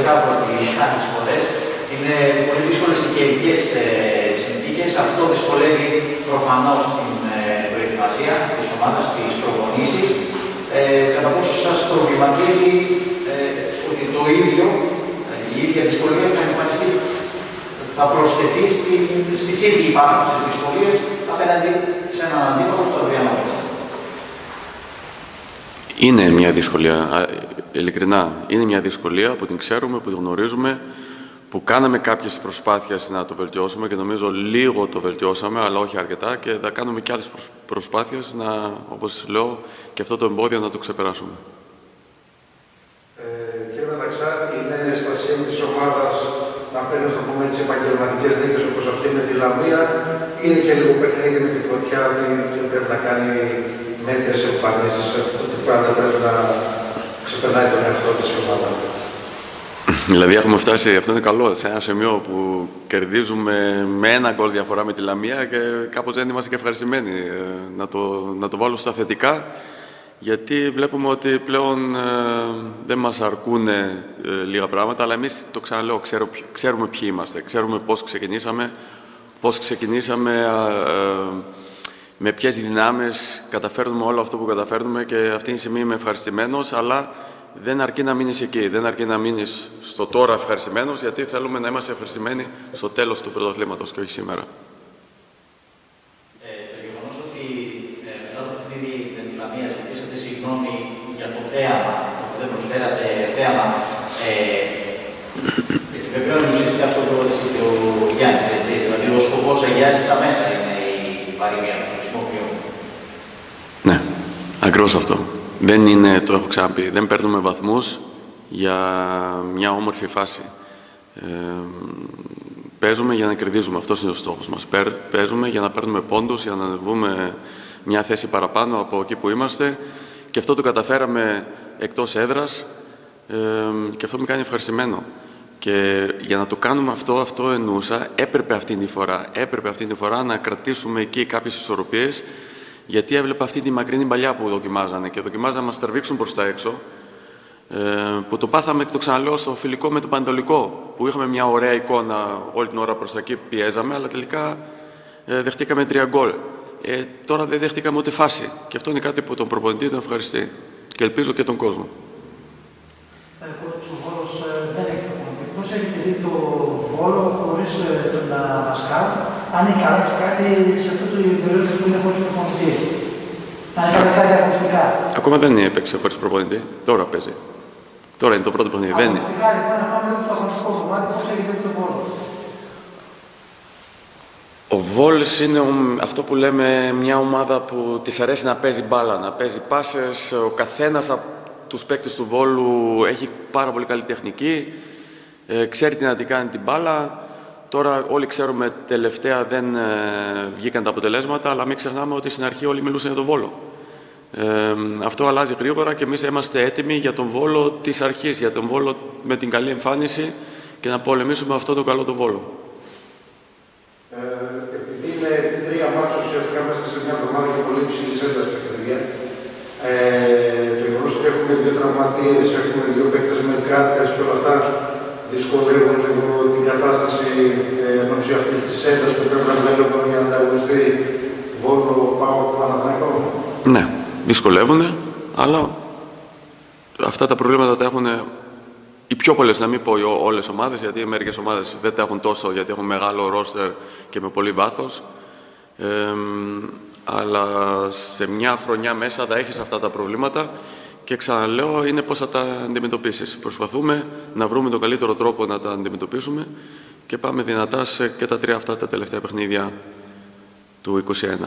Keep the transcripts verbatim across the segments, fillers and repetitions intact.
διαφορετικά από τις άλλες φορές. Είναι πολύ δύσκολες οι καιρικές συνθήκες. Αυτό δυσκολεύει προφανώς την προετοιμασία της ομάδας, τις προπονήσεις. Ε, κατά πόσο σας προβληματίζει ε, ότι το ίδιο, η ίδια δυσκολία θα εμφανιστεί, θα προσθεθεί στη, στις ήδη υπάρχουσες δυσκολίες απέναντι σε έναν αντίπαλο στο αυριανό. Είναι μια δυσκολία, ειλικρινά, είναι μια δυσκολία που την ξέρουμε, που την γνωρίζουμε, που κάναμε κάποιες προσπάθειες να το βελτιώσουμε και νομίζω λίγο το βελτιώσαμε, αλλά όχι αρκετά και θα κάνουμε και άλλες προσπάθειες να, όπως λέω, και αυτό το εμπόδιο να το ξεπεράσουμε. Ε, κύριε Μεταξά, είναι στα σύνη της ομάδας να παίρνει, στο πούμε, τις επαγγελματικές νίκες όπως αυτή με τη Λαμία, είναι και λίγο παιχνίδι με τη φωτιά, δεν πρέπει να κάνει μέτρες εμφανίσεις, ότι πάντα πρέπει να ξεπερνάει τον εαυτό της ομάδα. Δηλαδή έχουμε φτάσει, αυτό είναι καλό, σε ένα σημείο που κερδίζουμε με ένα γκολ διαφορά με τη Λαμία και κάπως δεν είμαστε και ευχαριστημένοι να το, να το βάλω στα θετικά, γιατί βλέπουμε ότι πλέον ε, δεν μας αρκούν ε, λίγα πράγματα, αλλά εμείς, το ξαναλέω, ξέρω, ξέρουμε ποιοι είμαστε, ξέρουμε πώς ξεκινήσαμε, πώς ξεκινήσαμε, ε, ε, με ποιες δυνάμεις καταφέρνουμε όλο αυτό που καταφέρνουμε και αυτή τη στιγμή είμαι ευχαριστημένος, αλλά δεν αρκεί να μείνεις εκεί, δεν αρκεί να μείνεις στο τώρα ευχαριστημένος, γιατί θέλουμε να είμαστε ευχαριστημένοι στο τέλος του πρωταθλήματος και όχι σήμερα. Ε, το γεγονός ότι ε, μετά το παιχνίδι με τη Λαμία ζητήσατε συγγνώμη για το θέαμα, που δεν προσφέρατε θέαμα, ε, επιβεβαιώνει ουσιαστικά αυτό που έδωσε και ο Γιάννης, έτσι, δηλαδή ο σκοπός αγιάζει τα μέσα είναι η παροιμία που χρησιμοποιούμε. Ναι, ακριβώς αυτό. Δεν είναι, το έχω ξαναπεί, δεν παίρνουμε βαθμούς για μια όμορφη φάση. Ε, παίζουμε για να κερδίζουμε, αυτός είναι ο στόχος μας. Παίζουμε για να παίρνουμε πόντους, για να ανεβούμε μια θέση παραπάνω από εκεί που είμαστε και αυτό το καταφέραμε εκτός έδρας ε, και αυτό με κάνει ευχαριστημένο. Και για να το κάνουμε αυτό, αυτό εννοούσα, έπρεπε αυτή τη φορά, έπρεπε αυτή τη φορά να κρατήσουμε εκεί κάποιες ισορροπίες, γιατί έβλεπα αυτή τη μακρινή παλιά που δοκιμάζανε και δοκιμάζανε να μας τραβήξουν προς τα έξω, ε, που το πάθαμε και το ξαναλέω στο φιλικό με το Πανετολικό, που είχαμε μια ωραία εικόνα όλη την ώρα προς τα εκεί, πιέζαμε, αλλά τελικά ε, δεχτήκαμε τρία γκολ. Ε, τώρα δεν δεχτήκαμε ούτε φάση και αυτό είναι κάτι που τον προπονητή τον ευχαριστεί και ελπίζω και τον κόσμο. Πώς έχετε δει το Βόλο χωρίς τον Μασκάλ, αν έχει αλλάξει κάτι σε αυτό το περίοδο που είναι χωρίς προπονητή? Αν έχει αλλάξει κάτι ακουστικά. Ακόμα δεν έπαιξε χωρίς προπονητή. Τώρα παίζει. Τώρα είναι το πρώτο παιχνίδι. Δεν είναι. Ακουστικά, λοιπόν, να πάμε λίγο στο αγωνιστικό κομμάτι, πώς έχετε δει το Βόλο? Ο Βόλος είναι αυτό που λέμε μια ομάδα που της αρέσει να παίζει μπάλα, να παίζει πάσες. Ο καθένας από τους παίκτες του Βόλου έχει πάρα πολύ καλή τεχνική. Ε, ξέρει τι να την κάνει την μπάλα. Τώρα όλοι ξέρουμε τελευταία δεν ε, βγήκαν τα αποτελέσματα, αλλά μην ξεχνάμε ότι στην αρχή όλοι μιλούσαν για τον Βόλο. Ε, αυτό αλλάζει γρήγορα και εμείς είμαστε έτοιμοι για τον Βόλο της αρχής, για τον Βόλο με την καλή εμφάνιση και να πολεμήσουμε αυτό το καλό τον Βόλο. Ε, επειδή είναι τρία μάτια ουσιαστικά μέσα σε μια εβδομάδα και πολύ ψηλή ένταση παιχνίδια, ε, το γεγονός ότι έχουμε δύο τραυματίες, έχουμε δύο παίκτες με κράτες και όλα αυτά, δυσκολεύουν λίγο την κατάσταση ενώψη αυτής της έντασης που πρέπει να βλέπουμε για να ανταγωνιστεί Βόλο, ΠΑΟΚ, Παναθηναϊκό. Ναι, δυσκολεύουν, αλλά αυτά τα προβλήματα τα έχουν οι πιο πολλές, να μην πω όλες οι ομάδες, γιατί μερικές ομάδες δεν τα έχουν τόσο, γιατί έχουν μεγάλο ρόστερ και με πολύ βάθος. Ε, αλλά σε μια χρονιά μέσα θα έχεις αυτά τα προβλήματα. Και ξαναλέω, είναι πώς θα τα αντιμετωπίσεις. Προσπαθούμε να βρούμε τον καλύτερο τρόπο να τα αντιμετωπίσουμε και πάμε δυνατά σε και τα τρία αυτά τα τελευταία παιχνίδια του είκοσι ένα.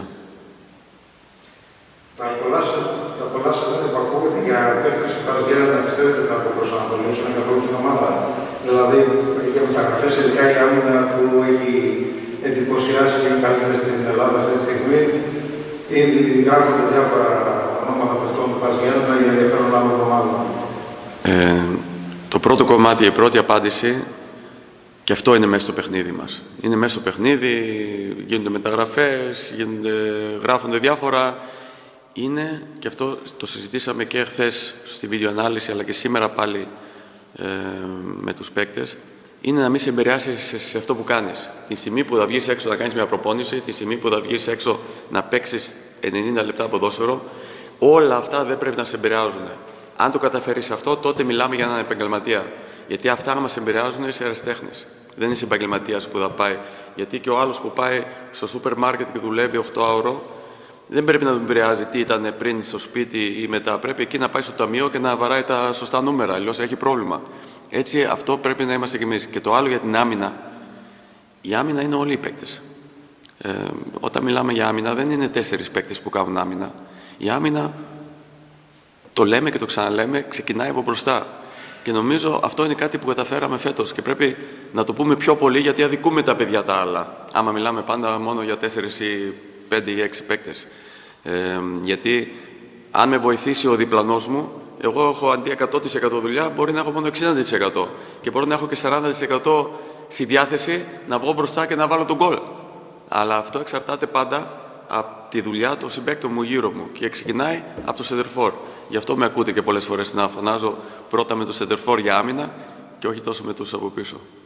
Τα πολλά σας δεν υπακούγονται για παίκτες του Παρασκευή να πιστεύετε θα προσανατολίσουν καθόλου την ομάδα. Δηλαδή, για μεταγραφές, ειδικά η άμυνα που έχει εντυπωσιάσει και καλύτερα στην Ελλάδα αυτή τη στιγμή, ήδη γράφονται διάφορα ονόματα παιχτών του Παρασκευή για ενδιαφέρον άλλων ομάδων. Ε, το πρώτο κομμάτι, η πρώτη απάντηση, και αυτό είναι μέσα στο παιχνίδι μας. Είναι μέσα στο παιχνίδι, γίνονται μεταγραφές, γίνονται, γράφονται διάφορα. Είναι, και αυτό το συζητήσαμε και χθες στη βίντεο ανάλυση, αλλά και σήμερα πάλι ε, με τους παίκτες είναι να μην σε επηρεάσει σε, σε αυτό που κάνεις. Τη στιγμή που θα βγεις έξω να κάνεις μια προπόνηση, τη στιγμή που θα βγεις έξω να παίξεις ενενήντα λεπτά ποδόσφαιρο, όλα αυτά δεν πρέπει να σε επηρεάζουν. Αν το καταφέρεις αυτό, τότε μιλάμε για έναν επαγγελματία. Γιατί αυτά, άμα σε επηρεάζουν, είσαι αεραστέχνης. Δεν είσαι επαγγελματίας που θα πάει. Γιατί και ο άλλος που πάει στο σούπερ μάρκετ και δουλεύει οκτώ ώρο, δεν πρέπει να τον επηρεάζει τι ήταν πριν στο σπίτι ή μετά. Πρέπει εκεί να πάει στο ταμείο και να βαράει τα σωστά νούμερα. Αλλιώς έχει πρόβλημα. Έτσι, αυτό πρέπει να είμαστε κι εμείς. Και το άλλο για την άμυνα. Η άμυνα είναι όλοι οι παίκτες. Ε, όταν μιλάμε για άμυνα, δεν είναι τέσσερις παίκτες που κάνουν άμυνα. Η άμυνα, το λέμε και το ξαναλέμε, ξεκινάει από μπροστά. Και νομίζω αυτό είναι κάτι που καταφέραμε φέτος και πρέπει να το πούμε πιο πολύ, γιατί αδικούμε τα παιδιά τα άλλα. Άμα μιλάμε πάντα μόνο για τέσσερις ή πέντε ή έξι παίκτες. Ε, γιατί αν με βοηθήσει ο διπλανός μου, εγώ έχω αντί εκατό τοις εκατό δουλειά, μπορεί να έχω μόνο εξήντα τοις εκατό. Και μπορεί να έχω και σαράντα τοις εκατό στη διάθεση να βγω μπροστά και να βάλω τον γκολ. Αλλά αυτό εξαρτάται πάντα από τη δουλειά των συμπαίκτων μου γύρω μου και ξεκινάει από το σεντερφόρ. Γι' αυτό με ακούτε και πολλές φορές να φωνάζω πρώτα με το σεντερφόρ για άμυνα και όχι τόσο με τους από πίσω.